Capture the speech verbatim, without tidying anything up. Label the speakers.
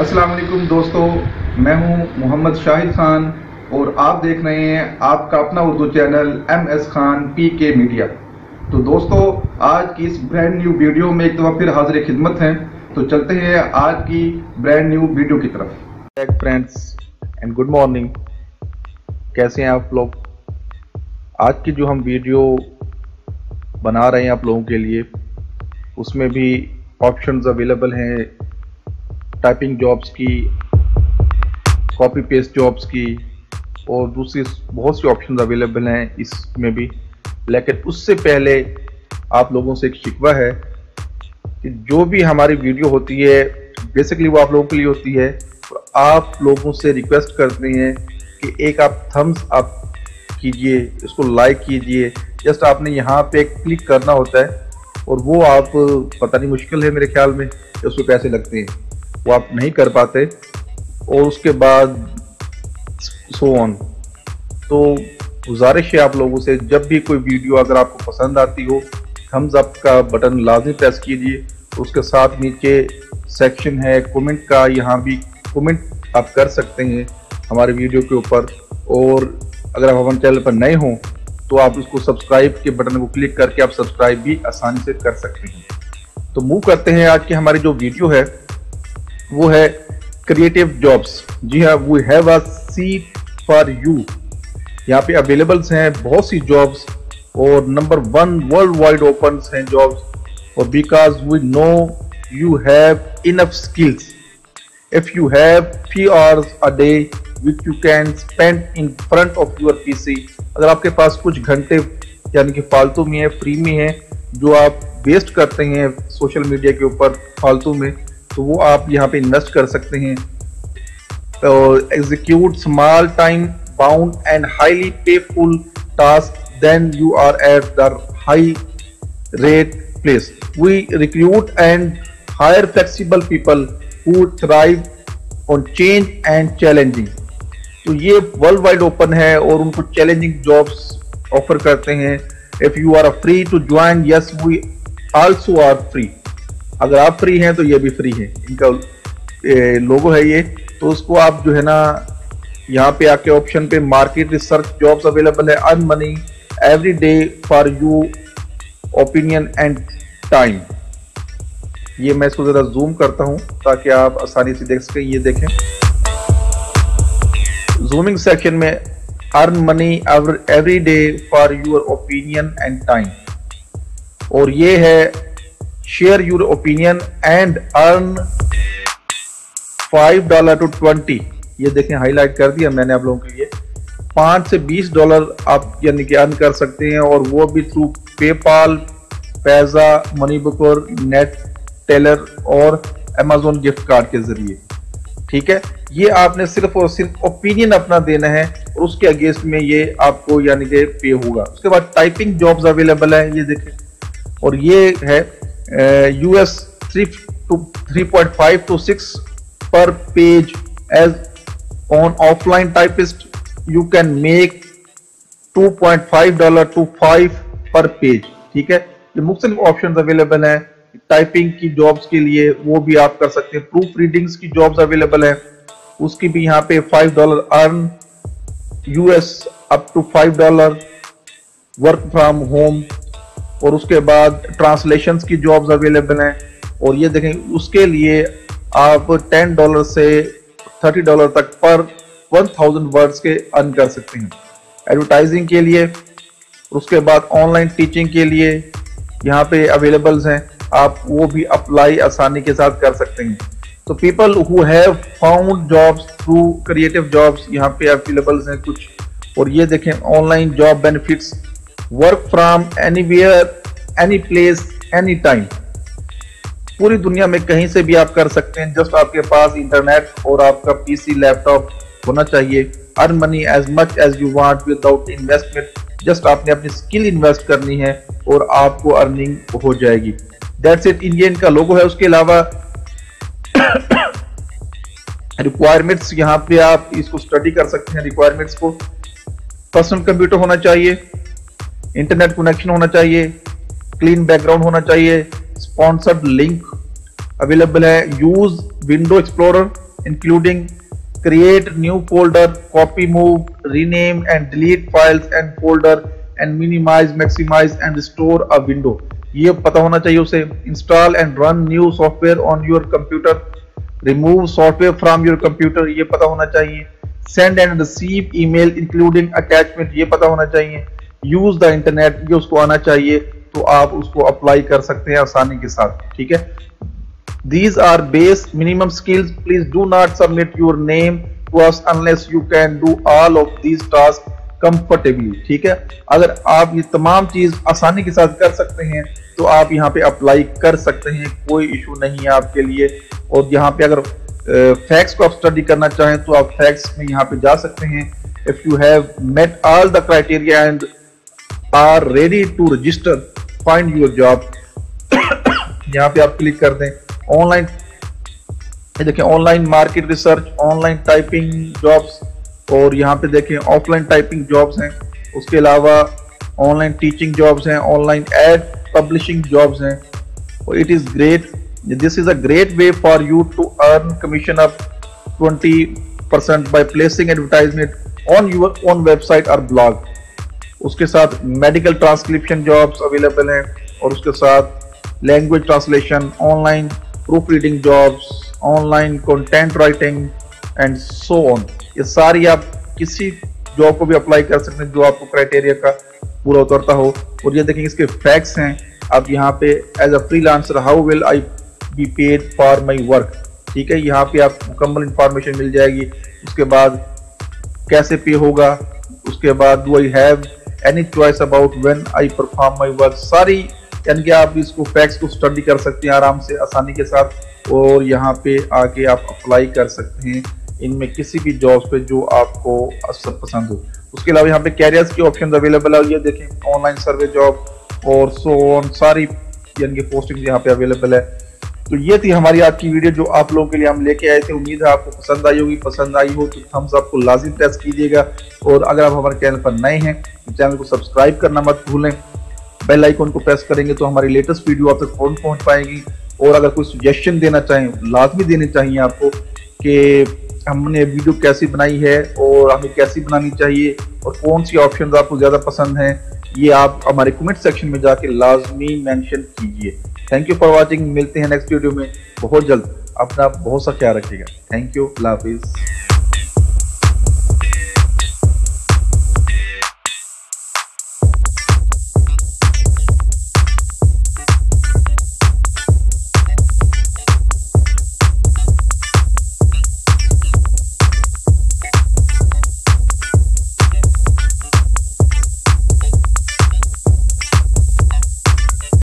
Speaker 1: अस्सलाम वालेकुम दोस्तों, मैं हूं मोहम्मद शाहिद खान और आप देख रहे हैं आपका अपना Urdu channel M S Khan P K media. तो दोस्तों, आज की इस ब्रांड न्यू वीडियो में एक दफ़ा फिर हाजिर खिदमत हैं। तो चलते हैं आज की ब्रांड न्यू वीडियो की तरफ।
Speaker 2: फ्रेंड्स एंड गुड मॉर्निंग, कैसे हैं आप लोग। आज की जो हम वीडियो बना रहे हैं आप लोगों के लिए, उसमें भी ऑप्शंस अवेलेबल हैं टाइपिंग जॉब्स की, कॉपी पेस्ट जॉब्स की और दूसरी बहुत सी ऑप्शंस अवेलेबल हैं इसमें भी। लेकिन उससे पहले आप लोगों से एक शिकवा है कि जो भी हमारी वीडियो होती है बेसिकली वो आप लोगों के लिए होती है। तो आप लोगों से रिक्वेस्ट करते हैं कि एक आप थम्स अप कीजिए, इसको लाइक कीजिए। जस्ट आपने यहाँ पे क्लिक करना होता है और वो आप, पता नहीं मुश्किल है मेरे ख्याल में, उसमें पैसे लगते हैं, वो आप नहीं कर पाते। और उसके बाद सो ऑन। तो गुजारिश है आप लोगों से, जब भी कोई वीडियो अगर आपको पसंद आती हो, थम्स अप का बटन लाजमी प्रेस कीजिए। उसके साथ नीचे सेक्शन है कमेंट का, यहाँ भी कमेंट आप कर सकते हैं हमारे वीडियो के ऊपर। और अगर आप हमारे चैनल पर नए हों तो आप इसको सब्सक्राइब के बटन को क्लिक करके आप सब्सक्राइब भी आसानी से कर सकते हैं। तो मूव करते हैं। आज की हमारी जो वीडियो है वो है क्रिएटिव जॉब्स। जी हाँ, we have a seat for you. यहाँ पे अवेलेबल्स हैं बहुत सी जॉब्स और number one world wide open हैं जॉब्स। और because we know you have enough skills, if you have three hours a day which you can spend in front of your PC. अगर आपके पास कुछ घंटे यानी कि फालतू में है, फ्री में है, जो आप वेस्ट करते हैं सोशल मीडिया के ऊपर फालतू में, तो वो आप यहाँ पे इन्वेस्ट कर सकते हैं। और execute small time bound and highly payful task, then you are at the high rate place. We recruit and hire flexible people who thrive on change and challenging. तो ये वर्ल्ड वाइड ओपन है और उनको challenging jobs offer करते हैं। If you are free to join, yes we also are free. अगर आप free हैं तो ये भी फ्री है, इनका लोगो है ये। तो उसको आप जो है ना, यहाँ पे आके ऑप्शन पे मार्केट रिसर्च जॉब्स अवेलेबल है, earn money every day for you opinion and time. ये मैं इसको जरा जूम करता हूँ ताकि आप आसानी से देख सकें। ये देखें, जूमिंग सेक्शन में earn money every day for your opinion and time. और ये है share your opinion and earn five dollar to twenty. ये देखें, हाईलाइट कर दिया मैंने आप लोगों के लिए। पाँच से बीस डॉलर आप यानी कि अर्न कर सकते हैं, और वो भी through PayPal, Payza, money booker, Neteller और अमेजोन गिफ्ट कार्ड के जरिए। ठीक है, ये आपने सिर्फ और सिर्फ ओपिनियन अपना देना है और उसके अगेंस्ट में ये आपको यानी कि पे होगा। उसके बाद टाइपिंग जॉब्स अवेलेबल है, ये देखें। और ये है US three to three point five to six per page as on offline typist you can make two point five dollar to five per page. ठीक है, ये मुख्तलिफ ऑप्शंस अवेलेबल हैं टाइपिंग की जॉब्स के लिए, वो भी आप कर सकते हैं। प्रूफ रीडिंग्स की जॉब्स अवेलेबल है, उसकी भी यहाँ पे five dollar earn US up to five dollar work from home. और उसके बाद ट्रांसलेशंस की जॉब्स अवेलेबल हैं, और ये देखें उसके लिए आप टेन डॉलर से थर्टी डॉलर तक पर वन थाउजेंड वर्ड्स के अर्न कर सकते हैं। एडवर्टाइजिंग के लिए, उसके बाद ऑनलाइन टीचिंग के लिए यहाँ पे अवेलेबल्स हैं, आप वो भी अप्लाई आसानी के साथ कर सकते हैं। तो people who have found jobs through creative jobs यहाँ पे अवेलेबल्स हैं कुछ। और ये देखें online job benefits, work from anywhere, any place, any time. पूरी दुनिया में कहीं से भी आप कर सकते हैं, जस्ट आपके पास इंटरनेट और आपका पीसी लैपटॉप होना चाहिए। Earn money as much as you want without investment. Just आपने अपनी स्किल इन्वेस्ट करनी है और आपको अर्निंग हो जाएगी। That's it. ये इनका लोगो है। उसके अलावा रिक्वायरमेंट्स यहाँ पे आप इसको स्टडी कर सकते हैं। रिक्वायरमेंट्स को पर्सनल कंप्यूटर होना चाहिए, इंटरनेट कनेक्शन होना चाहिए, क्लीन बैकग्राउंड होना चाहिए, स्पॉन्सर्ड लिंक अवेलेबल है, use window explorer including create new folder, copy, move, rename and delete files and folder and minimize, maximize and restore a window. ये पता होना चाहिए उसे. Install and run new software on your computer, remove software from your computer, ये पता होना चाहिए. Send and receive email including attachment, ये पता होना चाहिए. Use the internet, ये उसको आना चाहिए, तो आप उसको अप्लाई कर सकते हैं आसानी के साथ. ठीक है. These are base minimum skills. Please do not submit your name to us unless you can do all of these tasks comfortably. ठीक है. अगर आप ये तमाम चीज आसानी के साथ कर सकते हैं तो आप यहाँ पे अप्लाई कर सकते हैं, कोई इशू नहीं है आपके लिए. और यहाँ पे अगर फैक्ट्स को आप स्टडी करना चाहें तो आप फैक्ट्स में यहाँ पे जा सकते हैं. If you have met all the criteria and are ready to register, find your job. यहाँ पे आप क्लिक कर दें. ऑनलाइन देखें, online market research, online typing jobs, और यहाँ पे देखें ऑफलाइन टाइपिंग जॉब्स हैं. उसके अलावा ऑनलाइन टीचिंग जॉब्स हैं, ऑनलाइन एड पब्लिशिंग जॉब्स हैं. और it is great, this is a great way for you to earn commission of twenty percent by placing advertisement on your own website और blog. उसके साथ medical transcription jobs available हैं, और उसके साथ language translation, online proof reading jobs, online content writing and so on. ये सारी आप किसी जॉब को भी अप्लाई कर सकते हैं जो आपको क्राइटेरिया का पूरा उतरता हो. और ये देखेंगे इसके फैक्ट्स हैं. आप यहाँ पे as a freelancer how will I be paid for my work. ठीक है. यहाँ पे आप मुकम्मल इंफॉर्मेशन मिल जाएगी. उसके बाद कैसे पे होगा, उसके बाद do I have any choice about when I perform my work. सारी यानी कि आप इसको फैक्ट्स को स्टडी कर सकते हैं आराम से आसानी के साथ, और यहाँ पे आके आप अप्लाई कर सकते हैं इनमें किसी भी जॉब्स पे जो आपको सब पसंद हो. उसके अलावा यहाँ पे कैरियर्स के ऑप्शन अवेलेबल है. ये देखें ऑनलाइन सर्वे जॉब और सो ऑन, सारी यानी कि पोस्टिंग यहाँ पे अवेलेबल है. तो ये थी हमारी आज की वीडियो जो आप लोगों के लिए हम लेके आए थे. उम्मीद है आपको पसंद आई होगी. पसंद आई हो तो थम्स अप को लाजिम प्रेस कीजिएगा, और अगर आप हमारे चैनल पर नए हैं तो चैनल को सब्सक्राइब करना मत भूलें. बेल आइकन को प्रेस करेंगे तो हमारी लेटेस्ट वीडियो आप तक फौरन पहुंच पाएगी. और अगर कोई सजेशन देना चाहें, लाजमी देने चाहिए आपको कि हमने वीडियो कैसी बनाई है और हमें कैसी बनानी चाहिए और कौन सी ऑप्शन आपको ज़्यादा पसंद हैं, ये आप हमारे कमेंट सेक्शन में जाके लाजमी मेंशन कीजिए. Thank you for watching. मिलते हैं नेक्स्ट वीडियो में बहुत जल्द. अपना बहुत सा ख्याल रखिएगा. Thank you. अल्लाह हाफिज़.